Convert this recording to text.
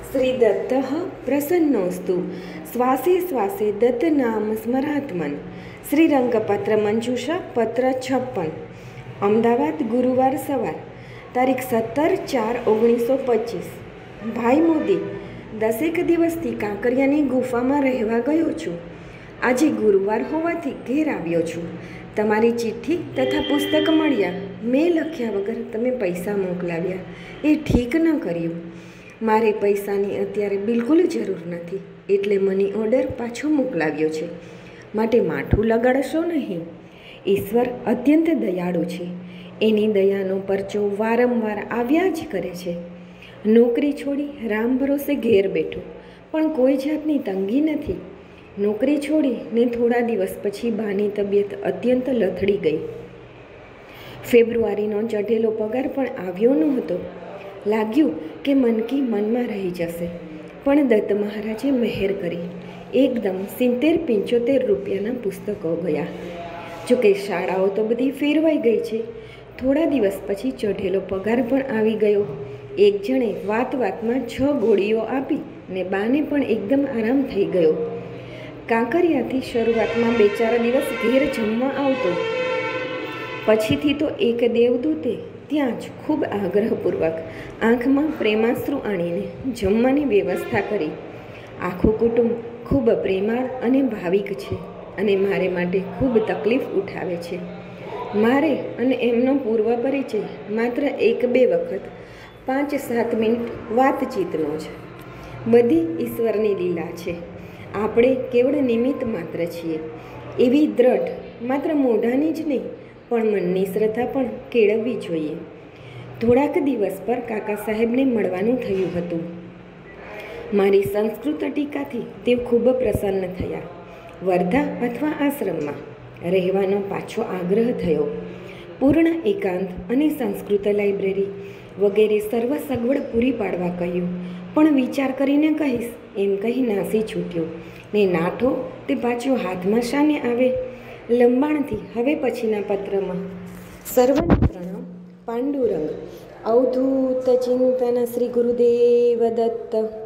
श्री दत्त प्रसन्नोस्तु श्वासे श्वासे दत्त नाम स्मरात्मन। श्रीरंगपत्र मंजूषा पत्र 56 अमदावाद गुरुवार सवार तारीख 17/4/1925। भाई मोदी, 10 દિવસથી કાંકરિયાની ગુફામાં રહેવા ગયો છું। આજે ગુરુવાર હોવાથી ઘેર આવ્યો છું। તમારી ચિઠ્ઠી તથા પુસ્તક મળ્યા। મેં લખ્યા વગર તમે પૈસા મોકલાવ્યા, એ ઠીક ન કર્યું। મારે પૈસાની અત્યારે બિલકુલ જરૂર નથી, એટલે મની ઓર્ડર પાછો મોકલાવ્યો છે, માટે માઠું લગાડશો નહીં। ઈશ્વર અત્યંત દયાળુ છે, એની દયાનો પરચો વારંવાર આવ્યા જ કરે છે। નોકરી છોડી રામ ભરોસે ઘેર બેઠો, પણ કોઈ જાતની તંગી નથી। નોકરી છોડીને થોડા દિવસ પછી બાની તબિયત અત્યંત લથડી ગઈ। ફેબ્રુઆરીનો ચઢેલો પગાર પણ આવ્યો નહોતો। લાગ્યું કે મનકી મનમાં રહી જશે, પણ દત્ત મહારાજે મહેર કરી એકદમ 70-75 રૂપિયાના પુસ્તકો ગયા। જોકે શાળાઓ તો બધી ફેરવાઈ ગઈ છે। થોડા દિવસ પછી ચઢેલો પગાર પણ આવી ગયો। એક જણે વાતમાં 6 ગોળીઓ આપી ને બાને પણ એકદમ આરામ થઈ ગયો। કાંકરિયાથી શરૂઆતમાં 2-4 દિવસ ઘેર જમવા આવતો, પછીથી તો એક દેવદૂતે ત્યાં જ ખૂબ આગ્રહપૂર્વક આંખમાં પ્રેમાશ્રુ આણીને જમવાની વ્યવસ્થા કરી। આખું કુટુંબ ખૂબ પ્રેમાળ અને ભાવિક છે, અને મારે માટે ખૂબ તકલીફ ઉઠાવે છે। મારે અને એમનો પૂર્વ પરિચય માત્ર 1-2 વખત 5-7 મિનિટ વાતચીતનો છે। બધી ઈશ્વરની લીલા છે, આપણે કેવળ નિમિત્ત માત્ર છીએ। એવી દ્રઢ માત્ર મોઢાની જ નહીં, પણ મનની શ્રદ્ધા પણ કેળવવી જોઈએ। થોડાક દિવસ પર કાકા સાહેબને મળવાનું થયું હતું। મારી સંસ્કૃત ટીકાથી તેઓ ખૂબ પ્રસન્ન થયા। વર્ધા અથવા આશ્રમમાં રહેવાનો પાછો આગ્રહ થયો। પૂર્ણ એકાંત અને સંસ્કૃત લાઇબ્રેરી વગેરે સર્વ સગવડ પૂરી પાડવા કહ્યું, પણ વિચાર કરીને કહીશ એમ કહી નાસી છૂટ્યો ને નાઠો તે પાછો હાથમાં શાને આવે। લંબાણથી હવે પછીના પત્રમાં સર્વને પ્રણામ। પાંડુરંગ। અવધૂત ચિંતન શ્રી ગુરુદેવ દત્ત।